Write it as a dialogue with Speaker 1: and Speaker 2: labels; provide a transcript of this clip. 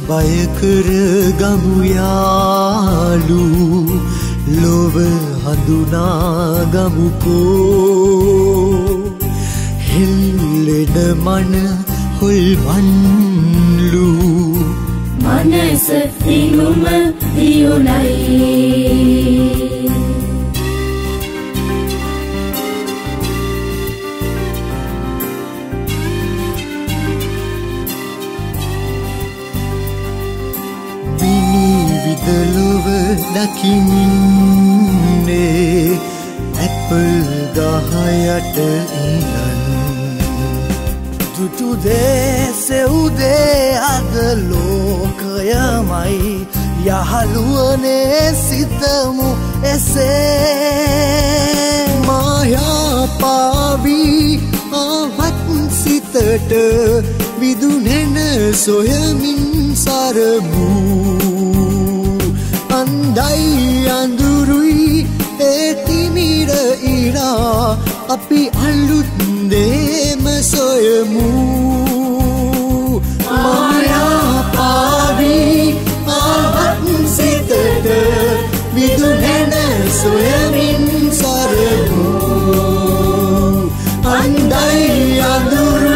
Speaker 1: බය කර ගමු යාලු ලොව හඳුනා ගමුකෝ හෙල්ලෙන මන හොල්මන්ලු
Speaker 2: මනස දිනුම දියුණයි
Speaker 1: විනිවිදලොව දකින්නේ ඇපල් ගහයට ඉඳන් දුටු දේ සෙව්දේ අද ලෝකයමයි යහළුවනේ සිතමු එසේ මායා පාවී ආවත් සිතට විදුනෙන සොයමින් සරමු අන්දයි අඳුරුයි ඒ තිමිර ඉරා අපි අලුත් දේම සොයමු මායා පාවී ආවත් සිතට විදුනෙන සොයමින් සරමු අන්දයි අඳුරුයි